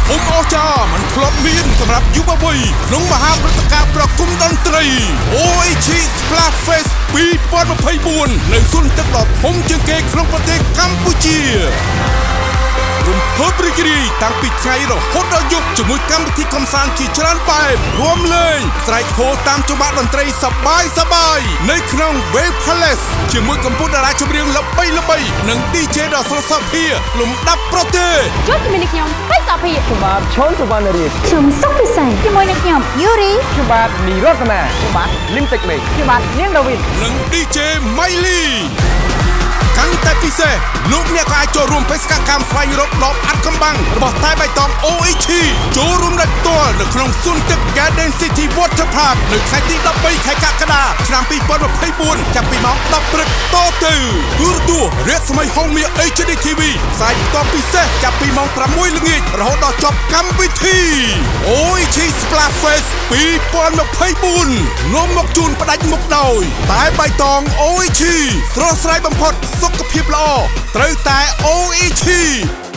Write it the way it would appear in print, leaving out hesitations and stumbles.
ធំអស្ចារ្យមិនធ្លាប់មានសម្រាប់យុវវ័យក្នុងមហាព្រឹត្តិការណ៍ប្រគំតន្ត្រី Oishi Splash Fest 2024 នៅសួនទឹកដ៏ធំជាងគេក្នុងប្រទេសកម្ពុជារំភើបរីករាយតាំងពីថ្ងៃរហូតដល់យប់ជាមួយកម្មវិធីកម្សាន្តជាច្រើនបែបរួមលេងស្រែកឈរតាមចង្វាក់តន្ត្រីសប្បាយនៅក្នុង Wave Palace ជាមួយកំពុងតារាចម្រៀងល្បីនិង DJ ដ៏ស្រស់ស្អាតភាលំដាប់ប្រទេសជួបជាមួយនឹងខ្ញុំបៃតាភាខ្ញុំបាទឈុនសុវណ្ណរាជខ្ញុំសុខពិសីជាមួយនឹងខ្ញុំយូរីខ្ញុំបាទនីរតនាខ្ញុំបាទលីមតិចមេខ្ញុំបាទនាងដាវីតនិង DJ ម៉ៃលីកាន់តែពិសេសលោកអ្នកក៏អាចចូលរួមបេសកកម្មស្វែងរកដបអាត់កំបាំងរបស់តែបៃតង Oishi ចូលរួមដោយផ្ទាល់នៅក្នុងសួនទឹក Garden City Water Park នៅថ្ងៃទី13ខែកក្កដាឆ្នាំ2024ចាប់ពីម៉ោង10ព្រឹកតទៅទូរទស្សន៍រស្មីហុងមា HD TV ផ្សាយបន្តពិសេសចាប់ពីម៉ោង6ល្ងាចរហូតដល់ចប់កម្មវិធី Oishi Splash Fest 2024នាំមកជូនផ្ដាច់មុខដោយតែបៃតង Oishi ស្រស់ស្រាយបំផុតសុខភាពល្អត្រូវតែ Oishi